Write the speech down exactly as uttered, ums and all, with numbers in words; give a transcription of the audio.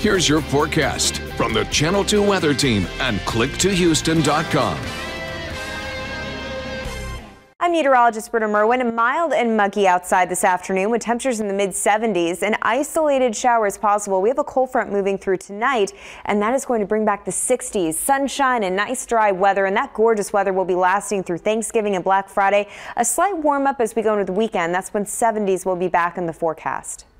Here's your forecast from the Channel two Weather Team and click to houston dot com. I'm meteorologist Britta Merwin. Mild and muggy outside this afternoon with temperatures in the mid seventies and isolated showers possible. We have a cold front moving through tonight, and that is going to bring back the sixties. Sunshine and nice dry weather, and that gorgeous weather will be lasting through Thanksgiving and Black Friday. A slight warm up as we go into the weekend. That's when seventies will be back in the forecast.